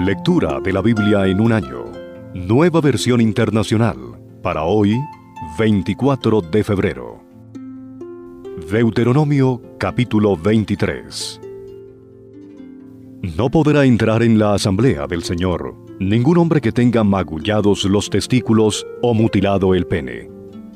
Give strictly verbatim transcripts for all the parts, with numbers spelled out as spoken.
Lectura de la Biblia en un año. Nueva versión internacional. Para hoy, veinticuatro de febrero. Deuteronomio capítulo veintitrés. No podrá entrar en la asamblea del Señor ningún hombre que tenga magullados los testículos o mutilado el pene.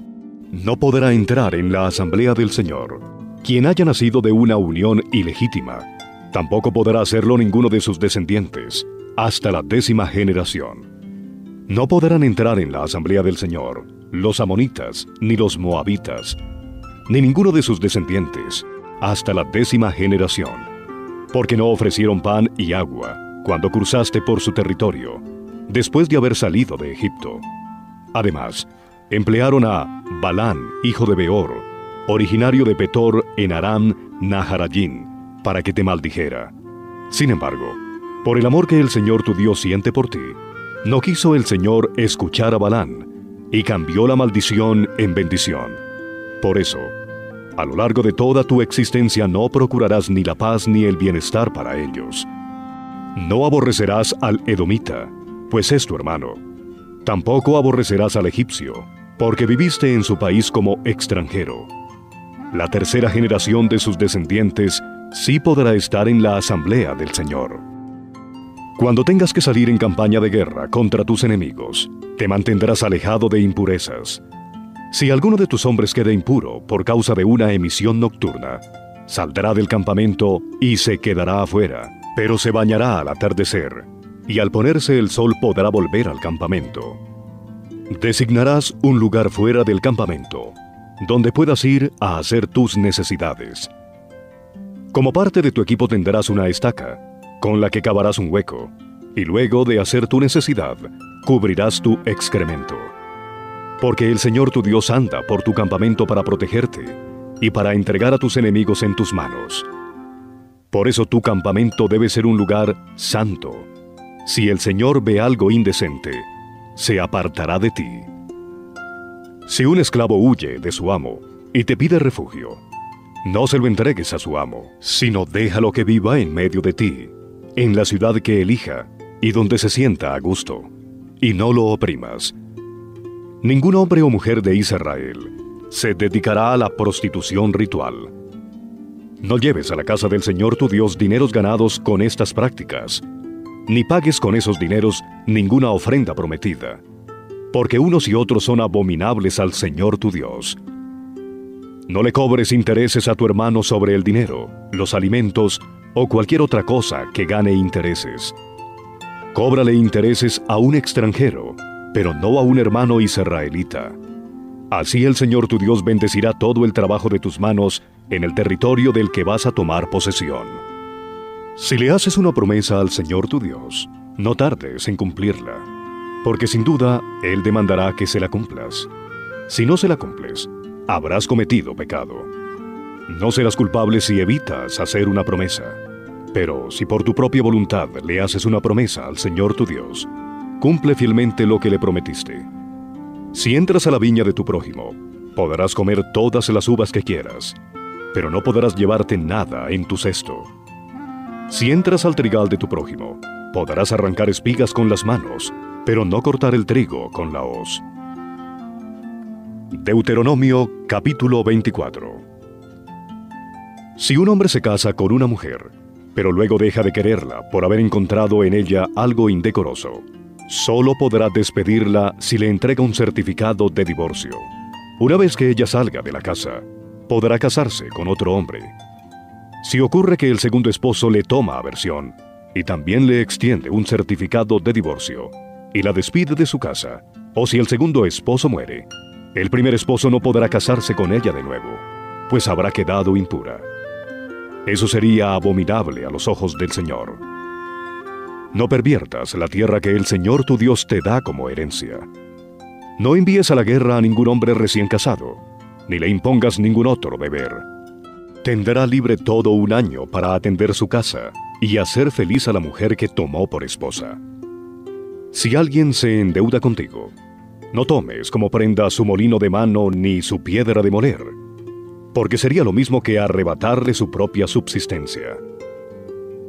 No podrá entrar en la asamblea del Señor quien haya nacido de una unión ilegítima. Tampoco podrá hacerlo ninguno de sus descendientes, hasta la décima generación. No podrán entrar en la asamblea del Señor los amonitas, ni los moabitas, ni ninguno de sus descendientes, hasta la décima generación, porque no ofrecieron pan y agua cuando cruzaste por su territorio, después de haber salido de Egipto. Además, emplearon a Balán, hijo de Beor, originario de Petor en Aram Naharayim, para que te maldijera. Sin embargo, por el amor que el Señor tu Dios siente por ti, no quiso el Señor escuchar a Balán, y cambió la maldición en bendición. Por eso, a lo largo de toda tu existencia no procurarás ni la paz ni el bienestar para ellos. No aborrecerás al edomita, pues es tu hermano. Tampoco aborrecerás al egipcio, porque viviste en su país como extranjero. La tercera generación de sus descendientes sí podrá estar en la asamblea del Señor. Cuando tengas que salir en campaña de guerra contra tus enemigos, te mantendrás alejado de impurezas. Si alguno de tus hombres queda impuro por causa de una emisión nocturna, saldrá del campamento y se quedará afuera, pero se bañará al atardecer, y al ponerse el sol podrá volver al campamento. Designarás un lugar fuera del campamento, donde puedas ir a hacer tus necesidades. Como parte de tu equipo tendrás una estaca, con la que cavarás un hueco, y luego de hacer tu necesidad, cubrirás tu excremento. Porque el Señor tu Dios anda por tu campamento para protegerte, y para entregar a tus enemigos en tus manos. Por eso tu campamento debe ser un lugar santo. Si el Señor ve algo indecente, se apartará de ti. Si un esclavo huye de su amo y te pide refugio, no se lo entregues a su amo, sino déjalo que viva en medio de ti, en la ciudad que elija y donde se sienta a gusto, y no lo oprimas. Ningún hombre o mujer de Israel se dedicará a la prostitución ritual. No lleves a la casa del Señor tu Dios dineros ganados con estas prácticas, ni pagues con esos dineros ninguna ofrenda prometida, porque unos y otros son abominables al Señor tu Dios. No le cobres intereses a tu hermano sobre el dinero, los alimentos o cualquier otra cosa que gane intereses. Cóbrale intereses a un extranjero, pero no a un hermano israelita. Así el Señor tu Dios bendecirá todo el trabajo de tus manos en el territorio del que vas a tomar posesión. Si le haces una promesa al Señor tu Dios, no tardes en cumplirla, porque sin duda Él demandará que se la cumplas. Si no se la cumples, habrás cometido pecado. No serás culpable si evitas hacer una promesa, pero si por tu propia voluntad le haces una promesa al Señor tu Dios, cumple fielmente lo que le prometiste. Si entras a la viña de tu prójimo, podrás comer todas las uvas que quieras, pero no podrás llevarte nada en tu cesto. Si entras al trigal de tu prójimo, podrás arrancar espigas con las manos, pero no cortar el trigo con la hoz. Deuteronomio capítulo veinticuatro. Si un hombre se casa con una mujer, pero luego deja de quererla por haber encontrado en ella algo indecoroso, solo podrá despedirla si le entrega un certificado de divorcio. Una vez que ella salga de la casa, podrá casarse con otro hombre. Si ocurre que el segundo esposo le toma aversión y también le extiende un certificado de divorcio y la despide de su casa, o si el segundo esposo muere, el primer esposo no podrá casarse con ella de nuevo, pues habrá quedado impura. Eso sería abominable a los ojos del Señor. No perviertas la tierra que el Señor tu Dios te da como herencia. No envíes a la guerra a ningún hombre recién casado, ni le impongas ningún otro deber. Tendrá libre todo un año para atender su casa y hacer feliz a la mujer que tomó por esposa. Si alguien se endeuda contigo, no tomes como prenda su molino de mano ni su piedra de moler, porque sería lo mismo que arrebatarle su propia subsistencia.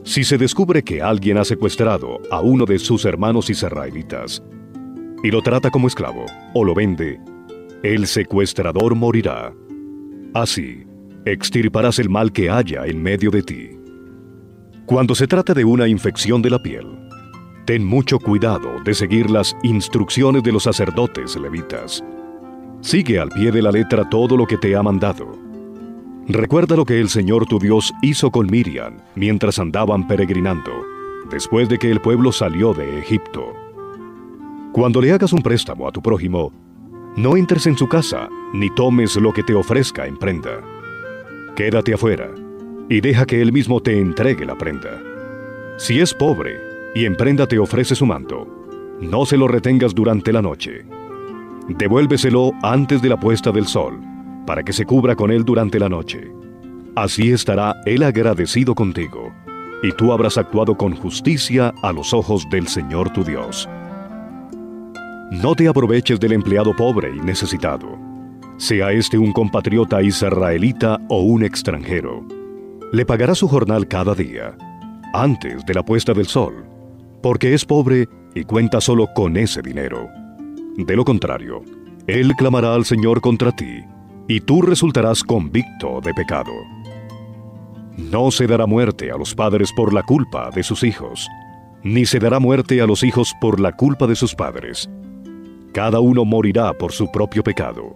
Si se descubre que alguien ha secuestrado a uno de sus hermanos israelitas y lo trata como esclavo o lo vende, el secuestrador morirá. Así, extirparás el mal que haya en medio de ti. Cuando se trata de una infección de la piel, ten mucho cuidado de seguir las instrucciones de los sacerdotes levitas. Sigue al pie de la letra todo lo que te ha mandado. Recuerda lo que el Señor tu Dios hizo con Miriam mientras andaban peregrinando, después de que el pueblo salió de Egipto. Cuando le hagas un préstamo a tu prójimo, no entres en su casa, ni tomes lo que te ofrezca en prenda. Quédate afuera, y deja que él mismo te entregue la prenda. Si es pobre, y en prenda te ofrece su manto, no se lo retengas durante la noche. Devuélveselo antes de la puesta del sol, para que se cubra con él durante la noche. Así estará él agradecido contigo, y tú habrás actuado con justicia a los ojos del Señor tu Dios. No te aproveches del empleado pobre y necesitado, sea este un compatriota israelita o un extranjero. Le pagarás su jornal cada día, antes de la puesta del sol, porque es pobre y cuenta solo con ese dinero. De lo contrario, él clamará al Señor contra ti, y tú resultarás convicto de pecado. No se dará muerte a los padres por la culpa de sus hijos, ni se dará muerte a los hijos por la culpa de sus padres. Cada uno morirá por su propio pecado.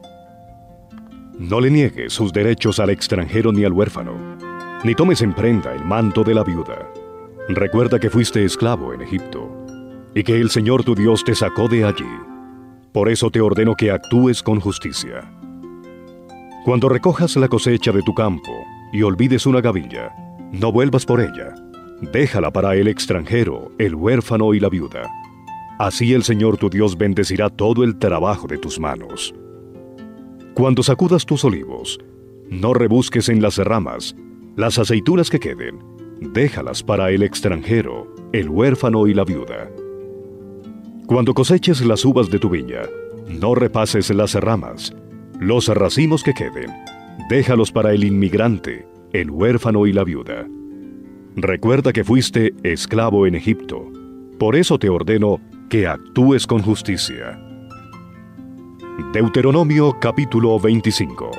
No le niegues sus derechos al extranjero ni al huérfano, ni tomes en prenda el manto de la viuda. Recuerda que fuiste esclavo en Egipto, y que el Señor tu Dios te sacó de allí. Por eso te ordeno que actúes con justicia. Cuando recojas la cosecha de tu campo y olvides una gavilla, no vuelvas por ella. Déjala para el extranjero, el huérfano y la viuda. Así el Señor tu Dios bendecirá todo el trabajo de tus manos. Cuando sacudas tus olivos, no rebusques en las ramas. Las aceitunas que queden, déjalas para el extranjero, el huérfano y la viuda. Cuando coseches las uvas de tu viña, no repases las ramas. Los racimos que queden, déjalos para el inmigrante, el huérfano y la viuda. Recuerda que fuiste esclavo en Egipto. Por eso te ordeno que actúes con justicia. Deuteronomio capítulo veinticinco.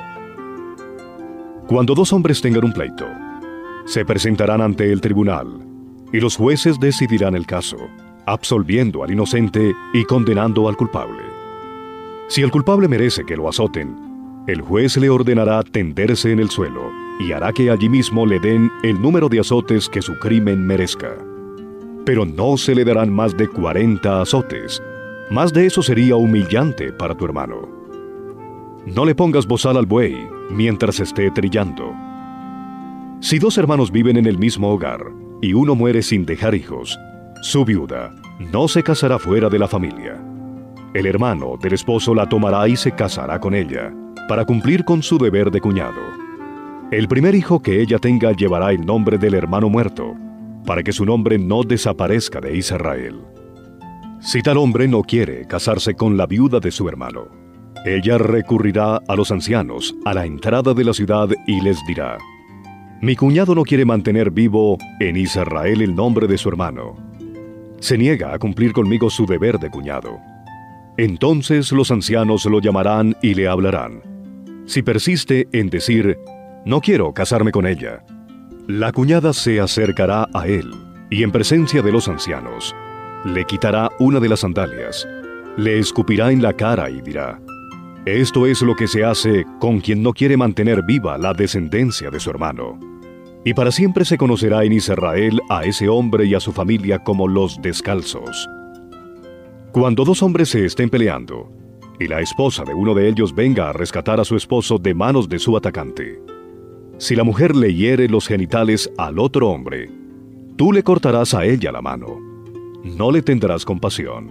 Cuando dos hombres tengan un pleito, se presentarán ante el tribunal, y los jueces decidirán el caso, absolviendo al inocente y condenando al culpable. Si el culpable merece que lo azoten, el juez le ordenará tenderse en el suelo y hará que allí mismo le den el número de azotes que su crimen merezca. Pero no se le darán más de cuarenta azotes. Más de eso sería humillante para tu hermano. No le pongas bozal al buey mientras esté trillando. Si dos hermanos viven en el mismo hogar y uno muere sin dejar hijos, su viuda no se casará fuera de la familia. El hermano del esposo la tomará y se casará con ella, para cumplir con su deber de cuñado. El primer hijo que ella tenga llevará el nombre del hermano muerto, para que su nombre no desaparezca de Israel. Si tal hombre no quiere casarse con la viuda de su hermano, ella recurrirá a los ancianos a la entrada de la ciudad y les dirá: mi cuñado no quiere mantener vivo en Israel el nombre de su hermano. Se niega a cumplir conmigo su deber de cuñado. Entonces los ancianos lo llamarán y le hablarán. Si persiste en decir: no quiero casarme con ella, la cuñada se acercará a él y en presencia de los ancianos le quitará una de las sandalias, le escupirá en la cara y dirá: esto es lo que se hace con quien no quiere mantener viva la descendencia de su hermano. Y para siempre se conocerá en Israel a ese hombre y a su familia como los descalzos. Cuando dos hombres se estén peleando, y la esposa de uno de ellos venga a rescatar a su esposo de manos de su atacante, si la mujer le hiere los genitales al otro hombre, tú le cortarás a ella la mano. No le tendrás compasión.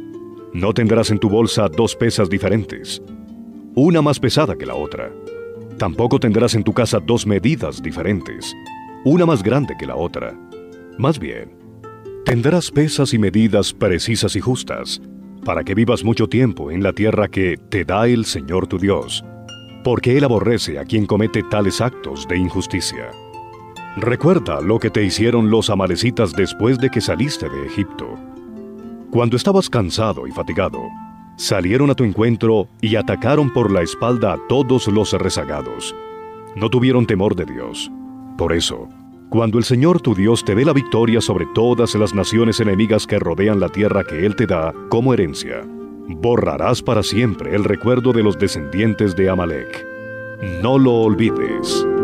No tendrás en tu bolsa dos pesas diferentes, una más pesada que la otra. Tampoco tendrás en tu casa dos medidas diferentes, una más grande que la otra. Más bien, tendrás pesas y medidas precisas y justas, para que vivas mucho tiempo en la tierra que te da el Señor tu Dios, porque Él aborrece a quien comete tales actos de injusticia. Recuerda lo que te hicieron los amalecitas después de que saliste de Egipto. Cuando estabas cansado y fatigado, salieron a tu encuentro y atacaron por la espalda a todos los rezagados. No tuvieron temor de Dios. Por eso, cuando el Señor tu Dios te dé la victoria sobre todas las naciones enemigas que rodean la tierra que Él te da como herencia, borrarás para siempre el recuerdo de los descendientes de Amalec. No lo olvides.